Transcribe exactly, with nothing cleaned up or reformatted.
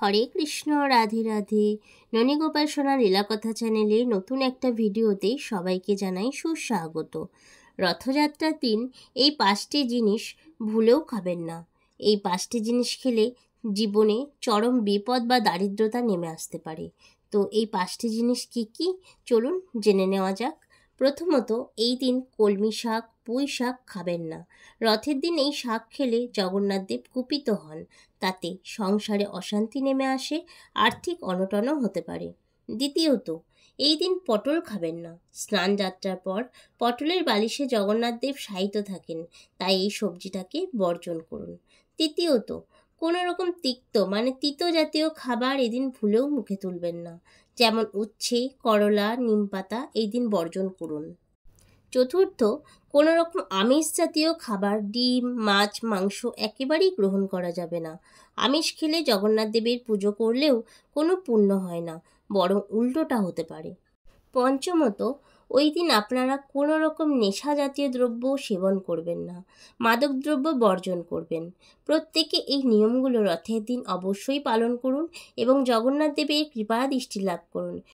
হরে কৃষ্ণ, রাধে রাধে। ননীগোপাল সোনা লীলাকথা চ্যানেলে নতুন একটা ভিডিওতে সবাইকে জানাই সুস্বাগত। রথযাত্রার দিন এই পাঁচটি জিনিস ভুলেও খাবেন না। এই পাঁচটি জিনিস খেলে জীবনে চরম বিপদ বা দারিদ্রতা নেমে আসতে পারে। তো এই পাঁচটি জিনিস কি কি চলুন জেনে নেওয়া যাক। প্রথমত, এই দিন কলমি শাক, পুঁই শাক খাবেন না। রথের দিন এই শাক খেলে জগন্নাথদেব কুপিত হন, তাতে সংসারে অশান্তি নেমে আসে, আর্থিক অনটনও হতে পারে। দ্বিতীয়ত, এই দিন পটল খাবেন না। স্নান যাত্রার পর পটলের বালিশে জগন্নাথদেব শায়িত থাকেন, তাই এই সবজিটাকে বর্জন করুন। তৃতীয়ত, কোনো রকম তিক্ত মানে তিতো জাতীয় খাবার এদিন ভুলেও মুখে তুলবেন না, যেমন উচ্ছে, করলা, নিমপাতা এই দিন বর্জন করুন। চতুর্থ, কোনো রকম আমিষ জাতীয় খাবার, ডিম, মাছ, মাংস একেবারেই গ্রহণ করা যাবে না। আমিষ খেলে জগন্নাথ দেবের পুজো করলেও কোনো পুণ্য হয় না, বরং উল্টোটা হতে পারে। পঞ্চমত, ওই দিন আপনারা কোনো রকম নেশা জাতীয় দ্রব্য সেবন করবেন না, মাদকদ্রব্য বর্জন করবেন। প্রত্যেকে এই নিয়মগুলো রথের দিন অবশ্যই পালন করুন এবং জগন্নাথ দেবের কৃপা দৃষ্টি লাভ করুন।